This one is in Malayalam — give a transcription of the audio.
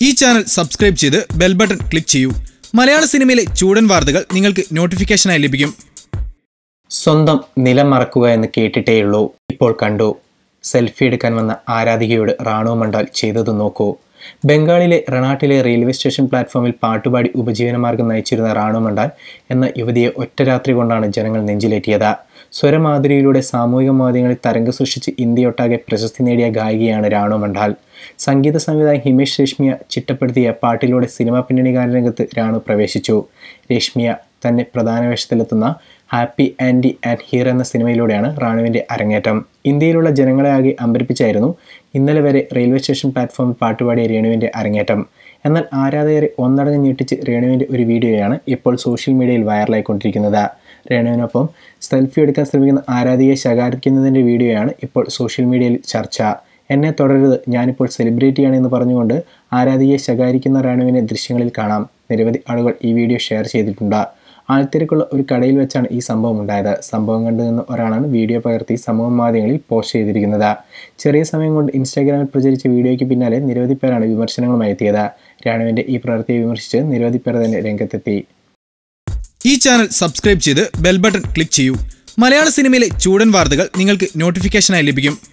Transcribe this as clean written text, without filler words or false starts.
ഈ ചാനൽ സബ്സ്ക്രൈബ് ചെയ്ത് ബെൽ ബട്ടൺ ക്ലിക്ക് ചെയ്യൂ. മലയാള സിനിമയിലെ ചൂടൻ വാർത്തകൾ നിങ്ങൾക്ക് നോട്ടിഫിക്കേഷനായി ലഭിക്കും. സ്വന്തം നിലം മറക്കുക എന്ന് കേട്ടിട്ടേയുള്ളൂ, ഇപ്പോൾ കണ്ടു. സെൽഫി എടുക്കാൻ വന്ന ആരാധികയോട് റാണു മണ്ടാൽ ചെയ്തത് നോക്കൂ. ബംഗാളിലെ റണാട്ടിലെ റെയിൽവേ സ്റ്റേഷൻ പ്ലാറ്റ്ഫോമിൽ പാട്ടുപാടി ഉപജീവനമാർഗം നയിച്ചിരുന്ന റാണു മണ്ടാൽ എന്ന യുവതിയെ ഒറ്റ രാത്രി കൊണ്ടാണ് ജനങ്ങൾ നെഞ്ചിലേറ്റിയത്. സ്വരമാധുരിയിലൂടെ സാമൂഹിക മാധ്യമങ്ങളിൽ തരംഗം സൃഷ്ടിച്ച് ഇന്ത്യയൊട്ടാകെ പ്രശസ്തി നേടിയ ഗായികയാണ് റാണു മണ്ടാൽ. സംഗീത സംവിധായകൻ ഹിമേഷ് രേഷ്മിയ ചിട്ടപ്പെടുത്തിയ പാട്ടിലൂടെ സിനിമാ പിന്നണി ഗാനരംഗത്ത് റാണു പ്രവേശിച്ചു. രേഷ്മിയ തന്നെ പ്രധാന വേഷത്തിലെത്തുന്ന ഹാപ്പി ആൻഡി ആൻഡ് ഹീർ എന്ന സിനിമയിലൂടെയാണ് റാണുവിൻ്റെ അരങ്ങേറ്റം. ഇന്ത്യയിലുള്ള ജനങ്ങളെ ആകെ അമ്പരിപ്പിച്ചായിരുന്നു ഇന്നലെ വരെ റെയിൽവേ സ്റ്റേഷൻ പ്ലാറ്റ്ഫോമിൽ പാട്ടുപാടിയ രേണുവിൻ്റെ അരങ്ങേറ്റം. എന്നാൽ ആരാധകരെ ഒന്നടങ്കം ഞെട്ടിച്ച് രേണുവിൻ്റെ ഒരു വീഡിയോയാണ് ഇപ്പോൾ സോഷ്യൽ മീഡിയയിൽ വൈറലായിക്കൊണ്ടിരിക്കുന്നത്. രേണുവിനൊപ്പം സെൽഫി എടുക്കാൻ ശ്രമിക്കുന്ന ആരാധികയെ ശകാരിക്കുന്നതിൻ്റെ വീഡിയോയാണ് ഇപ്പോൾ സോഷ്യൽ മീഡിയയിൽ ചർച്ച. എന്നെ തുടരരുത്, ഞാനിപ്പോൾ സെലിബ്രിറ്റിയാണ് എന്ന് പറഞ്ഞുകൊണ്ട് ആരാധികയെ ശകാരിക്കുന്ന റാണുവിനെ ദൃശ്യങ്ങളിൽ കാണാം. നിരവധി ആളുകൾ ഈ വീഡിയോ ഷെയർ ചെയ്തിട്ടുണ്ട്. ആൾത്തിരക്കുള്ള ഒരു കടയിൽ വെച്ചാണ് ഈ സംഭവം ഉണ്ടായത്. സംഭവം കണ്ടു നിന്ന ഒരാളാണ് വീഡിയോ പകർത്തി സമൂഹ മാധ്യമങ്ങളിൽ പോസ്റ്റ് ചെയ്തിരിക്കുന്നത്. ചെറിയ സമയം കൊണ്ട് ഇൻസ്റ്റാഗ്രാമിൽ പ്രചരിച്ച വീഡിയോയ്ക്ക് പിന്നാലെ നിരവധി പേരാണ് വിമർശനങ്ങളുമായി എത്തിയത്. റാണുവിൻ്റെ ഈ പ്രവൃത്തിയെ വിമർശിച്ച് നിരവധി പേർ തന്നെ രംഗത്തെത്തി. ഈ ചാനൽ സബ്സ്ക്രൈബ് ചെയ്ത് ബെൽ ബട്ടൺ ക്ലിക്ക് ചെയ്യൂ. മലയാള സിനിമയിലെ ചൂടൻ വാർത്തകൾ നിങ്ങൾക്ക് നോട്ടിഫിക്കേഷനായി ലഭിക്കും.